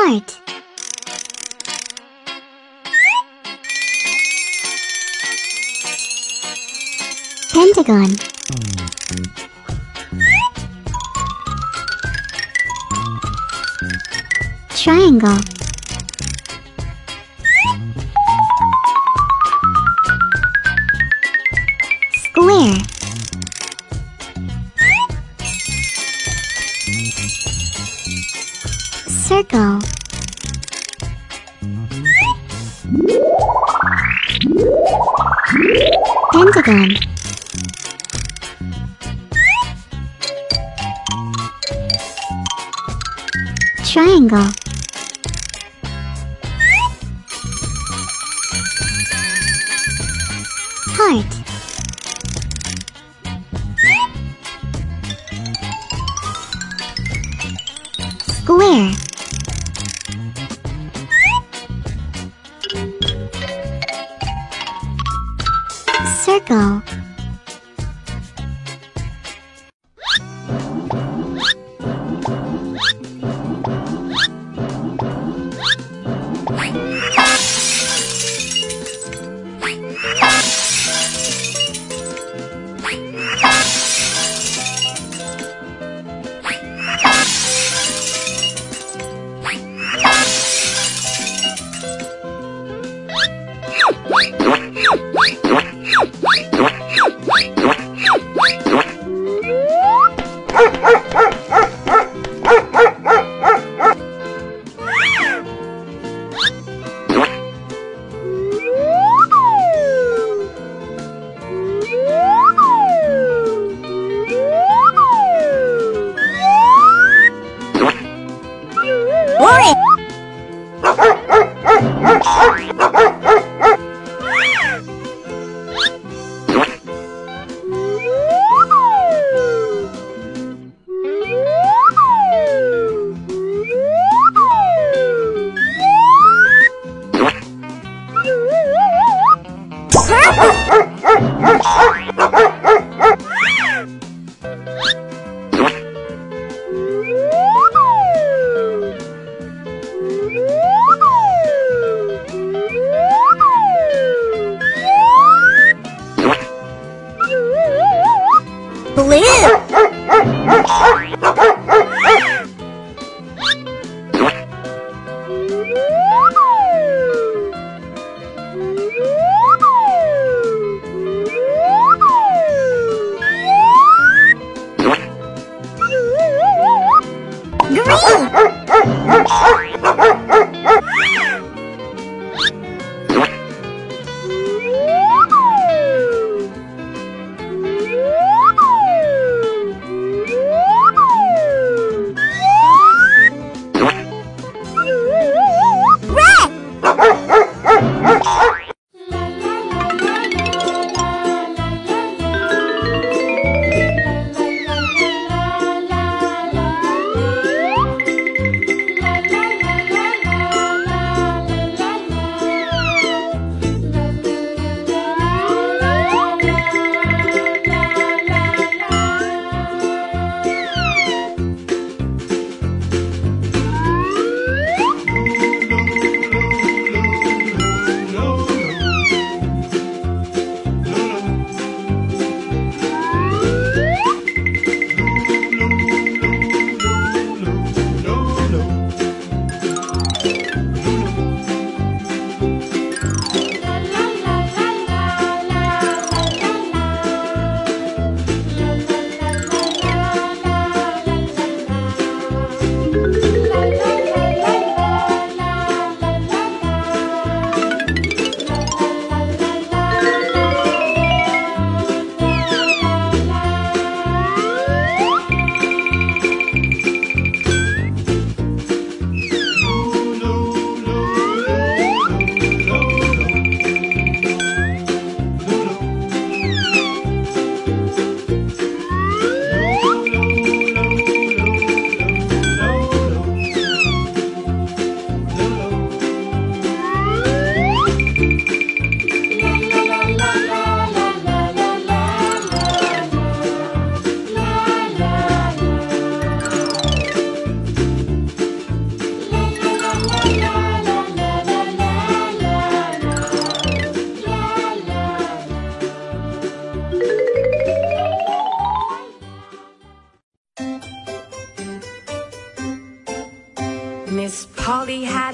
Heart. Pentagon. Triangle. Square. Circle. Pentagon. Triangle. Heart. Square. Circle.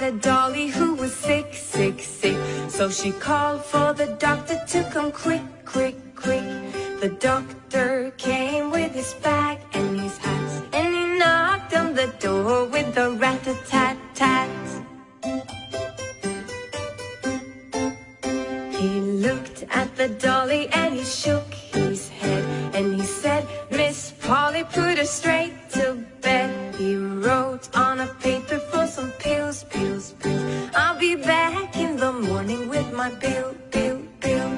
a dolly who was sick, sick, sick. So she called for the doctor to come quick, quick, quick. The doctor came with his bag and his hat, and he knocked on the door with a rat-a-tat-tat. He looked at the dolly and he shook his head, and he said, "Miss Polly, put her straight to bed." He wrote on a paper for some pills, pills, pills. "I'll be back in the morning with my bill, bill, bill."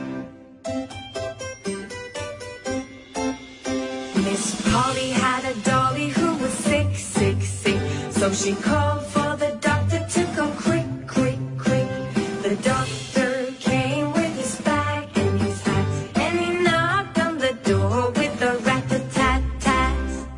Miss Polly had a dolly who was sick, sick, sick. So she called for the doctor to come quick, quick, quick. The doctor came with his bag and his hat, and he knocked on the door with a rat-a-tat-tat.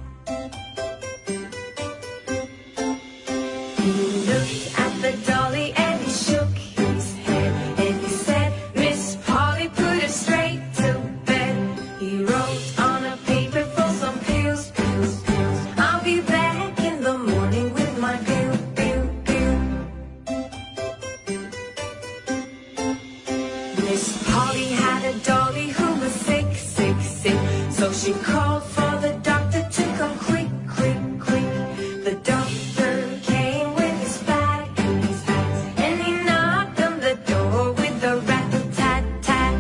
He looked at the dolly and he shook his head, and he said, "Miss Polly, put her straight to bed." He wrote on a paper for some pills, pills, pills. "I'll be back in the morning with my bill, bill, bill." Miss Polly had a dolly who was sick, sick, sick. So she called for the doctor to come quick, quick, quick. The doctor came with his bag and his hat, and he knocked on the door with a rat-a-tat-tat.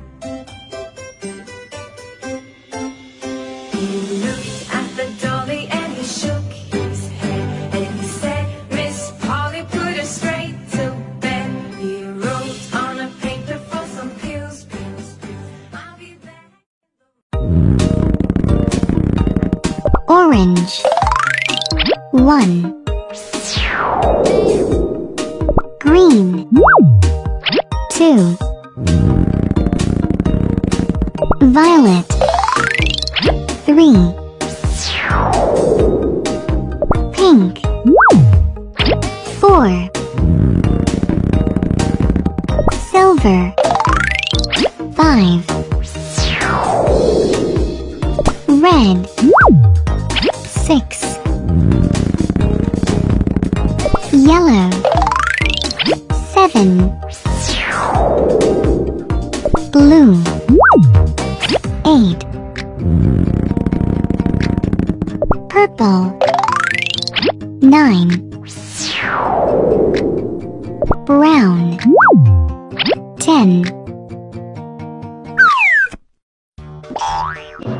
He looked at the dolly and he shook his head, and he said, "Miss Polly, put her straight to bed." He wrote on a paper for some pills, pills, pills. "I'll be back." Orange. 1. Green. 2. Violet. 3. Pink. 4. Silver. 5. Red. 6. Yellow. 7. Blue. 8. Purple. 9. Brown. 10.